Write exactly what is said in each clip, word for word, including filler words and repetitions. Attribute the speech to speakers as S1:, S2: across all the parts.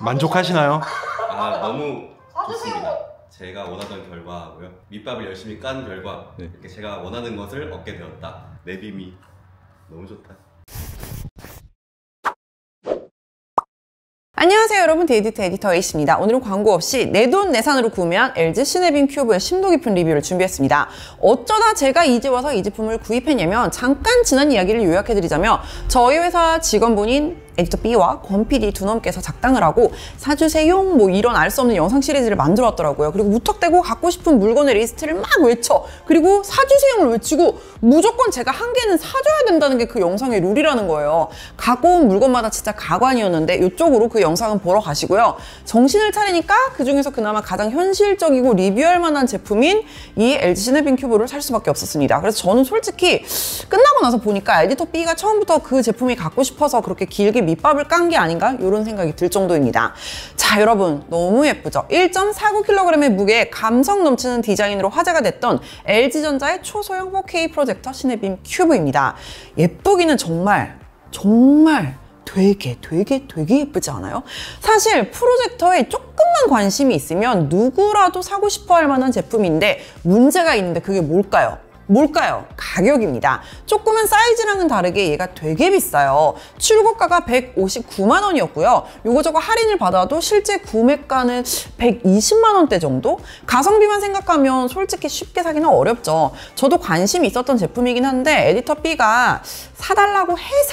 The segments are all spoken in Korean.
S1: 만족하시나요?
S2: 아 너무 좋습니다. 제가 원하던 결과고요. 밑밥을 열심히 깐 결과 네. 이렇게 제가 원하는 것을 얻게 되었다. 내빔이 너무 좋다.
S3: 안녕하세요 여러분, 데이디트 에디터 H입니다. 오늘은 광고 없이 내돈내산으로 구매한 엘지 시네빔 큐브의 심도 깊은 리뷰를 준비했습니다. 어쩌다 제가 이제 와서 이 제품을 구입했냐면, 잠깐 지난 이야기를 요약해드리자면 저희 회사 직원분인 에디터 B와 권 피디 두 놈께서 작당을 하고 사주세요 뭐 이런 알 수 없는 영상 시리즈를 만들어 왔더라고요. 그리고 무턱대고 갖고 싶은 물건의 리스트를 막 외쳐, 그리고 사주세요를 외치고 무조건 제가 한 개는 사줘야 된다는 게 그 영상의 룰이라는 거예요. 갖고 온 물건마다 진짜 가관이었는데 이쪽으로 그 영상은 보러 가시고요. 정신을 차리니까 그 중에서 그나마 가장 현실적이고 리뷰할 만한 제품인 이 엘지 시네빔 큐브를 살 수밖에 없었습니다. 그래서 저는 솔직히 끝나고 나서 보니까 에디터 B가 처음부터 그 제품이 갖고 싶어서 그렇게 길게 밑밥을 깐 게 아닌가? 이런 생각이 들 정도입니다. 자 여러분, 너무 예쁘죠? 일 점 사구 킬로그램의 무게에 감성 넘치는 디자인으로 화제가 됐던 엘지전자의 초소형 포케이 프로젝터 시네빔 큐브입니다. 예쁘기는 정말 정말 되게 되게 되게 예쁘지 않아요? 사실 프로젝터에 조금만 관심이 있으면 누구라도 사고 싶어 할 만한 제품인데 문제가 있는데 그게 뭘까요? 뭘까요? 가격입니다. 조그만 사이즈랑은 다르게 얘가 되게 비싸요. 출고가가 백오십구만 원이었고요. 요거저거 할인을 받아도 실제 구매가는 백이십만 원대 정도? 가성비만 생각하면 솔직히 쉽게 사기는 어렵죠. 저도 관심이 있었던 제품이긴 한데 에디터 B가 사달라고 해서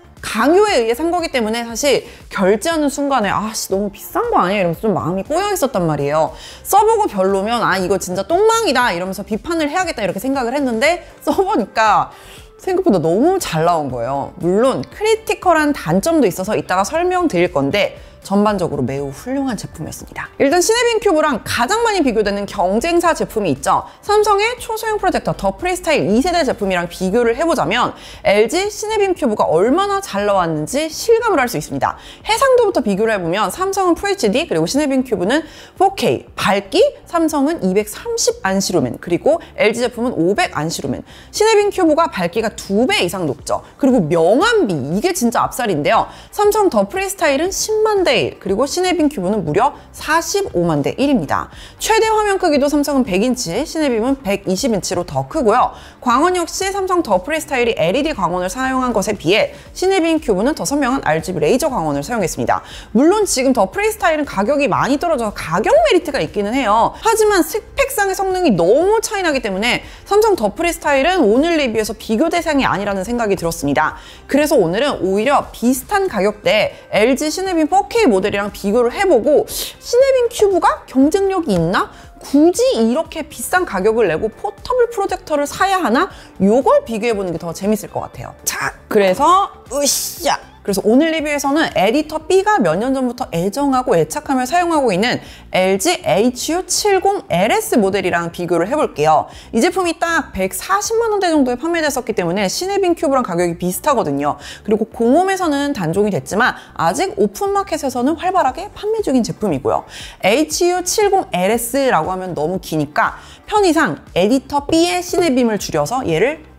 S3: 강요에 의해 산 거기 때문에 사실 결제하는 순간에 아씨 너무 비싼 거 아니야? 이러면서 좀 마음이 꼬여 있었단 말이에요. 써보고 별로면 아 이거 진짜 똥망이다 이러면서 비판을 해야겠다 이렇게 생각을 했는데 써보니까 생각보다 너무 잘 나온 거예요. 물론 크리티컬한 단점도 있어서 이따가 설명드릴 건데 전반적으로 매우 훌륭한 제품이었습니다. 일단 시네빔 큐브랑 가장 많이 비교되는 경쟁사 제품이 있죠. 삼성의 초소형 프로젝터 더 프리스타일 이 세대 제품이랑 비교를 해보자면 엘지 시네빔 큐브가 얼마나 잘 나왔는지 실감을 할 수 있습니다. 해상도부터 비교를 해보면 삼성은 풀에이치디, 그리고 시네빔 큐브는 포케이, 밝기 삼성은 이백삼십 안시루멘, 그리고 엘지 제품은 오백 안시루멘. 시네빔 큐브가 밝기가 두 배 이상 높죠. 그리고 명암비, 이게 진짜 앞살인데요. 삼성 더 프리스타일은 십만 대 일, 그리고 시네빔 큐브는 무려 사십오만 대 일입니다. 최대 화면 크기도 삼성은 백 인치, 시네빔은 백이십 인치로 더 크고요. 광원 역시 삼성 더 프리스타일이 엘이디 광원을 사용한 것에 비해 시네빔 큐브는 더 선명한 알지비 레이저 광원을 사용했습니다. 물론 지금 더 프리스타일은 가격이 많이 떨어져서 가격 메리트가 있기는 해요. 하지만 스펙상의 성능이 너무 차이나기 때문에 삼성 더 프리스타일은 오늘 리뷰에서 비교 대상이 아니라는 생각이 들었습니다. 그래서 오늘은 오히려 비슷한 가격대에 엘지 시네빔 포케이 모델이랑 비교를 해보고 시네빔 큐브가 경쟁력이 있나? 굳이 이렇게 비싼 가격을 내고 포터블 프로젝터를 사야 하나? 요걸 비교해보는 게 더 재밌을 것 같아요. 자, 그래서 으쌰! 그래서 오늘 리뷰에서는 에디터 B가 몇 년 전부터 애정하고 애착하며 사용하고 있는 엘지 에이치유 칠십 엘에스 모델이랑 비교를 해볼게요. 이 제품이 딱 백사십만 원대 정도에 판매됐었기 때문에 시네빔 큐브랑 가격이 비슷하거든요. 그리고 공홈에서는 단종이 됐지만 아직 오픈마켓에서는 활발하게 판매 중인 제품이고요. 에이치유 칠십 엘에스라고 하면 너무 기니까 편의상 에디터 B의 시네빔을 줄여서 얘를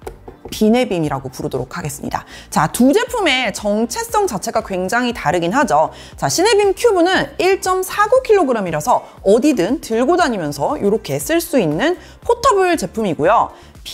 S3: 비네빔이라고 부르도록 하겠습니다. 자, 두 제품의 정체성 자체가 굉장히 다르긴 하죠. 자, 시네빔 큐브는 일 점 사구 킬로그램이라서 어디든 들고 다니면서 이렇게 쓸 수 있는 포터블 제품이고요.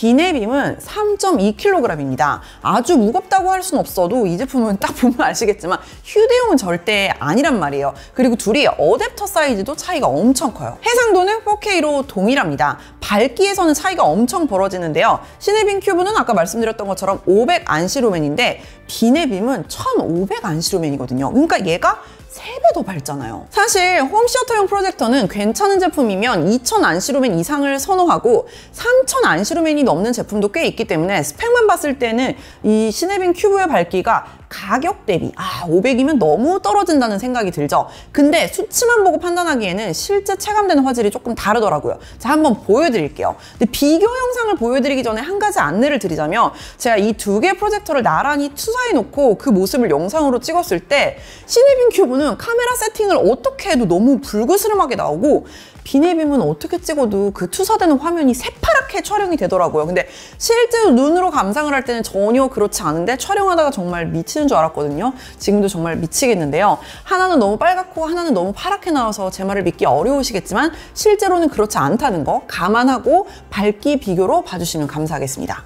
S3: 비네빔은 삼 점 이 킬로그램입니다. 아주 무겁다고 할 수는 없어도 이 제품은 딱 보면 아시겠지만 휴대용은 절대 아니란 말이에요. 그리고 둘이 어댑터 사이즈도 차이가 엄청 커요. 해상도는 포케이로 동일합니다. 밝기에서는 차이가 엄청 벌어지는데요. 시네빔 큐브는 아까 말씀드렸던 것처럼 오백 안시루멘인데 비네빔은 천오백 안시루멘이거든요. 그러니까 얘가 세 배 더 밝잖아요. 사실 홈시어터용 프로젝터는 괜찮은 제품이면 이천 안시루멘 이상을 선호하고 삼천 안시루멘이 넘는 제품도 꽤 있기 때문에 스펙만 봤을 때는 이 시네빔 큐브의 밝기가 가격 대비 아 오백이면 너무 떨어진다는 생각이 들죠. 근데 수치만 보고 판단하기에는 실제 체감되는 화질이 조금 다르더라고요. 자, 한번 보여드릴게요. 근데 비교 영상을 보여드리기 전에 한 가지 안내를 드리자면, 제가 이 두 개의 프로젝터를 나란히 투사해 놓고 그 모습을 영상으로 찍었을 때 시네빔 큐브는 카메라 세팅을 어떻게 해도 너무 불그스름하게 나오고 비네빔은 어떻게 찍어도 그 투사되는 화면이 새파랗게 하얗게 촬영이 되더라고요. 근데 실제로 눈으로 감상을 할 때는 전혀 그렇지 않은데 촬영하다가 정말 미치는 줄 알았거든요. 지금도 정말 미치겠는데요. 하나는 너무 빨갛고 하나는 너무 파랗게 나와서 제 말을 믿기 어려우시겠지만 실제로는 그렇지 않다는 거 감안하고 밝기 비교로 봐주시면 감사하겠습니다.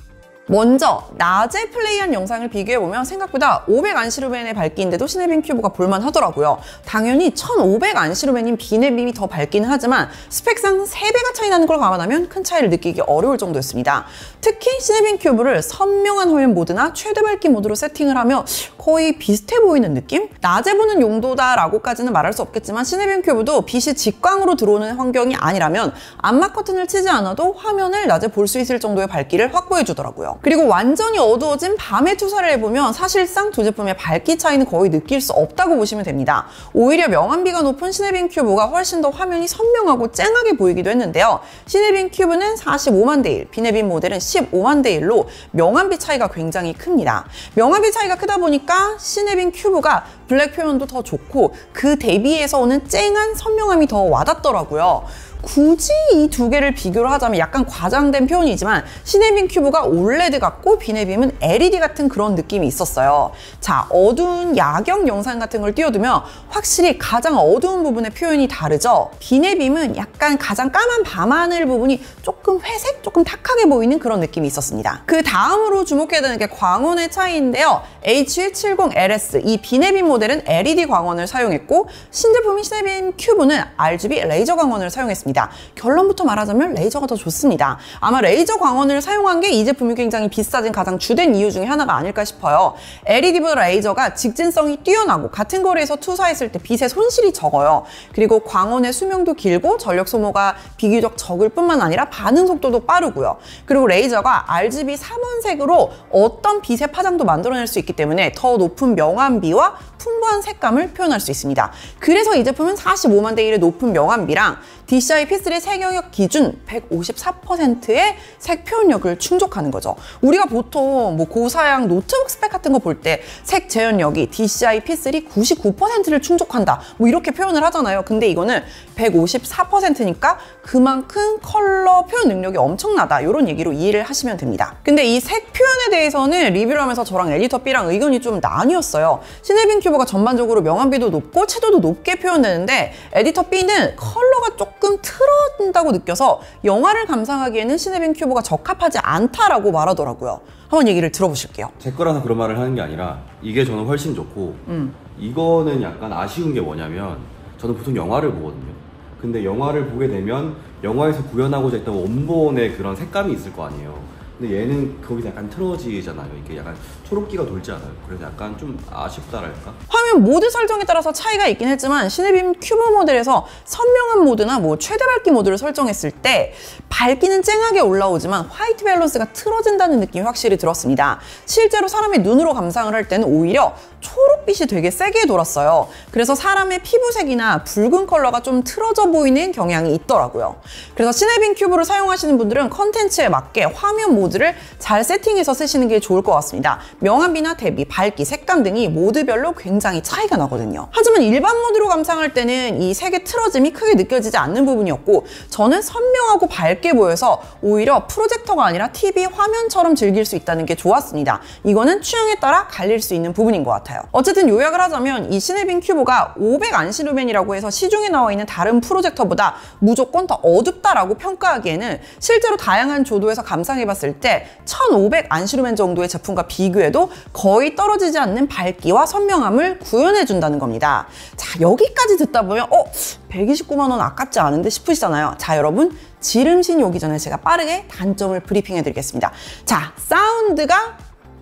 S3: 먼저 낮에 플레이한 영상을 비교해보면 생각보다 오백 안시루멘의 밝기인데도 시네빔 큐브가 볼만하더라고요. 당연히 천오백 안시루멘인 비네빔이 더 밝기는 하지만 스펙상 세 배가 차이 나는 걸 감안하면 큰 차이를 느끼기 어려울 정도였습니다. 특히 시네빔 큐브를 선명한 화면 모드나 최대 밝기 모드로 세팅을 하면 거의 비슷해 보이는 느낌? 낮에 보는 용도다라고까지는 말할 수 없겠지만 시네빔 큐브도 빛이 직광으로 들어오는 환경이 아니라면 암막 커튼을 치지 않아도 화면을 낮에 볼 수 있을 정도의 밝기를 확보해 주더라고요. 그리고 완전히 어두워진 밤에 투사를 해보면 사실상 두 제품의 밝기 차이는 거의 느낄 수 없다고 보시면 됩니다. 오히려 명암비가 높은 시네빔 큐브가 훨씬 더 화면이 선명하고 쨍하게 보이기도 했는데요. 시네빔 큐브는 사십오만 대 일, 비네빔 모델은 십오만 대 일로 명암비 차이가 굉장히 큽니다. 명암비 차이가 크다 보니까 시네빔 큐브가 블랙 표현도 더 좋고 그 대비해서 오는 쨍한 선명함이 더 와닿더라고요. 굳이 이 두 개를 비교를 하자면 약간 과장된 표현이지만 시네빔 큐브가 올레드 같고 비네빔은 엘이디 같은 그런 느낌이 있었어요. 자, 어두운 야경 영상 같은 걸 띄워두면 확실히 가장 어두운 부분의 표현이 다르죠. 비네빔은 약간 가장 까만 밤하늘 부분이 조금 회색, 조금 탁하게 보이는 그런 느낌이 있었습니다. 그 다음으로 주목해야 되는 게 광원의 차이인데요. 에이치 칠십 엘에스 이 비네빔 모델은 엘이디 광원을 사용했고 신제품인 시네빔 큐브는 알지비 레이저 광원을 사용했습니다. 결론부터 말하자면 레이저가 더 좋습니다. 아마 레이저 광원을 사용한 게 이 제품이 굉장히 비싸진 가장 주된 이유 중에 하나가 아닐까 싶어요. 엘이디보다 레이저가 직진성이 뛰어나고 같은 거리에서 투사했을 때 빛의 손실이 적어요. 그리고 광원의 수명도 길고 전력 소모가 비교적 적을 뿐만 아니라 반응 속도도 빠르고요. 그리고 레이저가 알지비 삼원색으로 어떤 빛의 파장도 만들어낼 수 있기 때문에 더 높은 명암비와 풍부한 색감을 표현할 수 있습니다. 그래서 이 제품은 사십오만 대 일의 높은 명암비랑 디씨아이 피 쓰리 색 영역 기준 백오십사 퍼센트의 색 표현력을 충족하는 거죠. 우리가 보통 뭐 고사양 노트북 스펙 같은 거 볼 때 색 재현력이 디씨아이 피 쓰리 구십구 퍼센트를 충족한다 뭐 이렇게 표현을 하잖아요. 근데 이거는 백오십사 퍼센트니까 그만큼 컬러 표현 능력이 엄청나다 이런 얘기로 이해를 하시면 됩니다. 근데 이 색 표현에 대해서는 리뷰를 하면서 저랑 에디터 B랑 의견이 좀 나뉘었어요. 시네빔 큐브가 전반적으로 명암비도 높고 채도도 높게 표현되는데 에디터 B는 컬러가 조금 틀어진다고 느껴서 영화를 감상하기에는 시네빔 큐브가 적합하지 않다라고 말하더라고요. 한번 얘기를 들어보실게요.
S2: 제 거라서 그런 말을 하는 게 아니라 이게 저는 훨씬 좋고
S3: 음.
S2: 이거는 약간 아쉬운 게 뭐냐면 저는 보통 영화를 보거든요. 근데 영화를 보게 되면 영화에서 구현하고자 했던 원본의 그런 색감이 있을 거 아니에요. 근데 얘는 거기서 약간 틀어지잖아요. 이게 약간 초록기가 돌지 않아요. 그래서 약간 좀 아쉽다랄까?
S3: 화면 모드 설정에 따라서 차이가 있긴 했지만 시네빔 큐브 모델에서 선명한 모드나 뭐 최대 밝기 모드를 설정했을 때 밝기는 쨍하게 올라오지만 화이트 밸런스가 틀어진다는 느낌이 확실히 들었습니다. 실제로 사람의 눈으로 감상을 할 때는 오히려 초록빛이 되게 세게 돌았어요. 그래서 사람의 피부색이나 붉은 컬러가 좀 틀어져 보이는 경향이 있더라고요. 그래서 시네빔 큐브를 사용하시는 분들은 컨텐츠에 맞게 화면 모드를 잘 세팅해서 쓰시는 게 좋을 것 같습니다. 명암비나 대비, 밝기, 색감 등이 모드별로 굉장히 차이가 나거든요. 하지만 일반 모드로 감상할 때는 이 색의 틀어짐이 크게 느껴지지 않는 부분이었고 저는 선명하고 밝게 보여서 오히려 프로젝터가 아니라 티비 화면처럼 즐길 수 있다는 게 좋았습니다. 이거는 취향에 따라 갈릴 수 있는 부분인 것 같아요. 어쨌든 요약을 하자면 이 시네빔 큐브가 오백 안시루멘이라고 해서 시중에 나와 있는 다른 프로젝터보다 무조건 더 어둡다라고 평가하기에는 실제로 다양한 조도에서 감상해봤을 때 천오백 안시루멘 정도의 제품과 비교해도 거의 떨어지지 않는 밝기와 선명함을 구현해준다는 겁니다. 자, 여기까지 듣다 보면 어? 백이십구만 원 아깝지 않은데 싶으시잖아요. 자, 여러분 지름신 오기 전에 제가 빠르게 단점을 브리핑해드리겠습니다. 자, 사운드가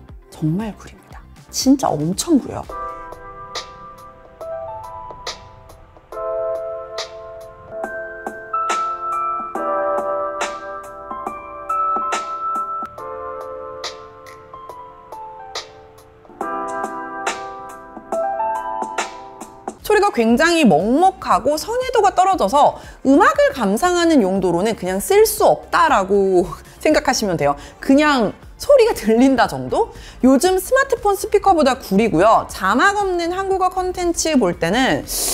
S3: 정말 구립니다. 진짜 엄청 구려요. 소리가 굉장히 먹먹하고 선해도가 떨어져서 음악을 감상하는 용도로는 그냥 쓸 수 없다라고 생각하시면 돼요. 그냥 소리가 들린다 정도? 요즘 스마트폰 스피커보다 구리고요. 자막 없는 한국어 컨텐츠 볼 때는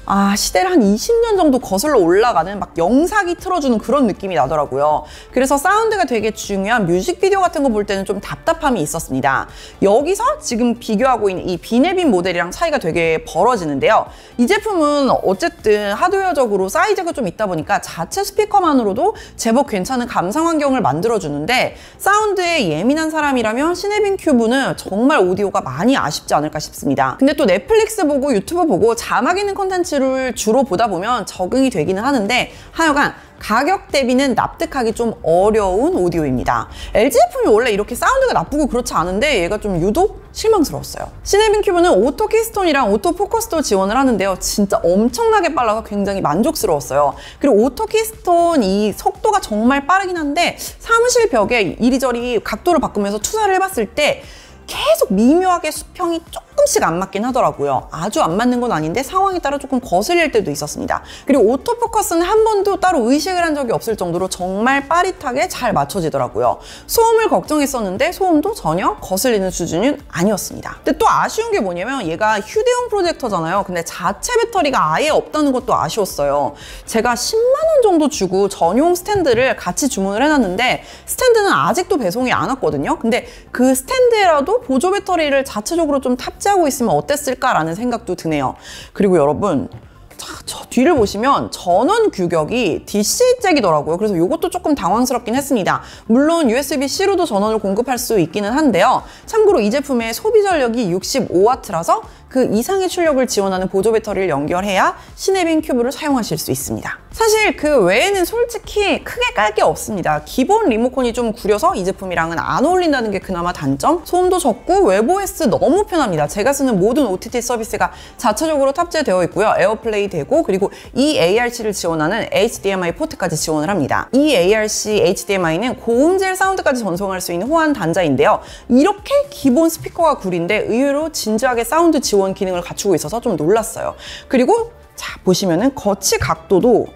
S3: 아, 시대를 한 이십 년 정도 거슬러 올라가는 막 영상이 틀어주는 그런 느낌이 나더라고요. 그래서 사운드가 되게 중요한 뮤직비디오 같은 거 볼 때는 좀 답답함이 있었습니다. 여기서 지금 비교하고 있는 이 비네빈 모델이랑 차이가 되게 벌어지는데요. 이 제품은 어쨌든 하드웨어적으로 사이즈가 좀 있다 보니까 자체 스피커만으로도 제법 괜찮은 감상 환경을 만들어주는데 사운드에 예민한 사람이라면 시네빈 큐브는 정말 오디오가 많이 아쉽지 않을까 싶습니다. 근데 또 넷플릭스 보고 유튜브 보고 자막 있는 콘텐츠를 주로 보다 보면 적응이 되기는 하는데 하여간 가격 대비는 납득하기 좀 어려운 오디오입니다. 엘지 제품이 원래 이렇게 사운드가 나쁘고 그렇지 않은데 얘가 좀 유독 실망스러웠어요. 시네빈 큐브는 오토 키스톤이랑 오토 포커스도 지원을 하는데요. 진짜 엄청나게 빨라서 굉장히 만족스러웠어요. 그리고 오토 키스톤 이 속도가 정말 빠르긴 한데 사무실 벽에 이리저리 각도를 바꾸면서 투사를 해봤을 때 계속 미묘하게 수평이 조금씩 안 맞긴 하더라고요. 아주 안 맞는 건 아닌데 상황에 따라 조금 거슬릴 때도 있었습니다. 그리고 오토포커스는 한 번도 따로 의식을 한 적이 없을 정도로 정말 빠릿하게 잘 맞춰지더라고요. 소음을 걱정했었는데 소음도 전혀 거슬리는 수준은 아니었습니다. 근데 또 아쉬운 게 뭐냐면 얘가 휴대용 프로젝터잖아요. 근데 자체 배터리가 아예 없다는 것도 아쉬웠어요. 제가 십만 원 정도 주고 전용 스탠드를 같이 주문을 해놨는데 스탠드는 아직도 배송이 안 왔거든요. 근데 그 스탠드에라도 보조 배터리를 자체적으로 좀 탑재하고 있으면 어땠을까라는 생각도 드네요. 그리고 여러분, 자, 저 뒤를 보시면 전원 규격이 디씨 잭이더라고요. 그래서 이것도 조금 당황스럽긴 했습니다. 물론 유에스비 씨로도 전원을 공급할 수 있기는 한데요. 참고로 이 제품의 소비 전력이 육십오 와트라서 그 이상의 출력을 지원하는 보조 배터리를 연결해야 시네빈 큐브를 사용하실 수 있습니다. 사실 그 외에는 솔직히 크게 깔 게 없습니다. 기본 리모컨이 좀 구려서 이 제품이랑은 안 어울린다는 게 그나마 단점. 소음도 적고 웹오에스 너무 편합니다. 제가 쓰는 모든 오티티 서비스가 자체적으로 탑재되어 있고요. 에어플레이 되고 그리고 이 에이알씨를 지원하는 에이치디엠아이 포트까지 지원을 합니다. 이 에이알씨 에이치디엠아이는 고음질 사운드까지 전송할 수 있는 호환 단자인데요. 이렇게 기본 스피커가 구린데 의외로 진지하게 사운드 지원 기능을 갖추고 있어서 좀 놀랐어요. 그리고 자 보시면은 거치 각도도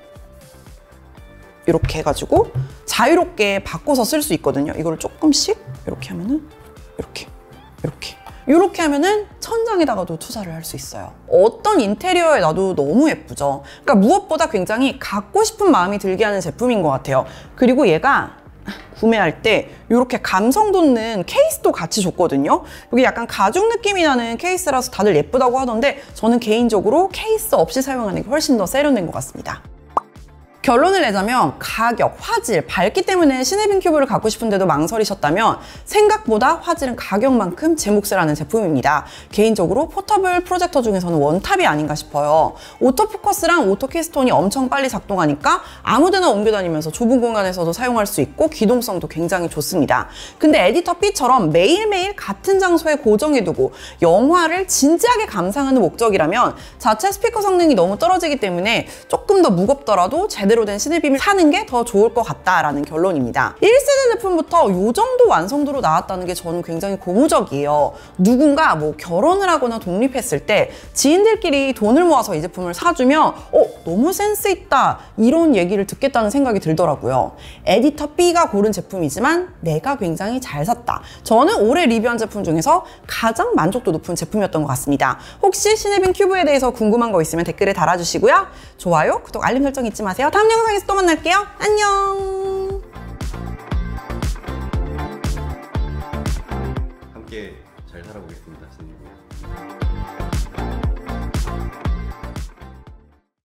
S3: 이렇게 해가지고 자유롭게 바꿔서 쓸 수 있거든요. 이거를 조금씩 이렇게 하면은 이렇게 이렇게 이렇게 하면은 천장에다가도 투사를 할 수 있어요. 어떤 인테리어에 놔도 너무 예쁘죠. 그러니까 무엇보다 굉장히 갖고 싶은 마음이 들게 하는 제품인 것 같아요. 그리고 얘가 구매할 때 이렇게 감성 돋는 케이스도 같이 줬거든요. 여기 약간 가죽 느낌이 나는 케이스라서 다들 예쁘다고 하던데 저는 개인적으로 케이스 없이 사용하는 게 훨씬 더 세련된 것 같습니다. 결론을 내자면 가격, 화질, 밝기 때문에 시네빈 큐브를 갖고 싶은데도 망설이셨다면 생각보다 화질은 가격만큼 제 몫을 하는 제품입니다. 개인적으로 포터블 프로젝터 중에서는 원탑이 아닌가 싶어요. 오토포커스랑 오토키스톤이 엄청 빨리 작동하니까 아무데나 옮겨다니면서 좁은 공간에서도 사용할 수 있고 기동성도 굉장히 좋습니다. 근데 에디터 B처럼 매일매일 같은 장소에 고정해두고 영화를 진지하게 감상하는 목적이라면 자체 스피커 성능이 너무 떨어지기 때문에 조금 더 무겁더라도 제대로 된 시네빔을 사는 게 더 좋을 것 같다라는 결론입니다. 일 세대 제품부터 이 정도 완성도로 나왔다는 게 저는 굉장히 고무적이에요. 누군가 뭐 결혼을 하거나 독립했을 때 지인들끼리 돈을 모아서 이 제품을 사주면 어 너무 센스 있다 이런 얘기를 듣겠다는 생각이 들더라고요. 에디터 B가 고른 제품이지만 내가 굉장히 잘 샀다. 저는 올해 리뷰한 제품 중에서 가장 만족도 높은 제품이었던 것 같습니다. 혹시 시네빈 큐브에 대해서 궁금한 거 있으면 댓글에 달아주시고요. 좋아요, 구독, 알림 설정 잊지 마세요. 다음 영상에서 또 만날게요. 안녕.
S2: 함께 잘 살아보겠습니다. 선생님.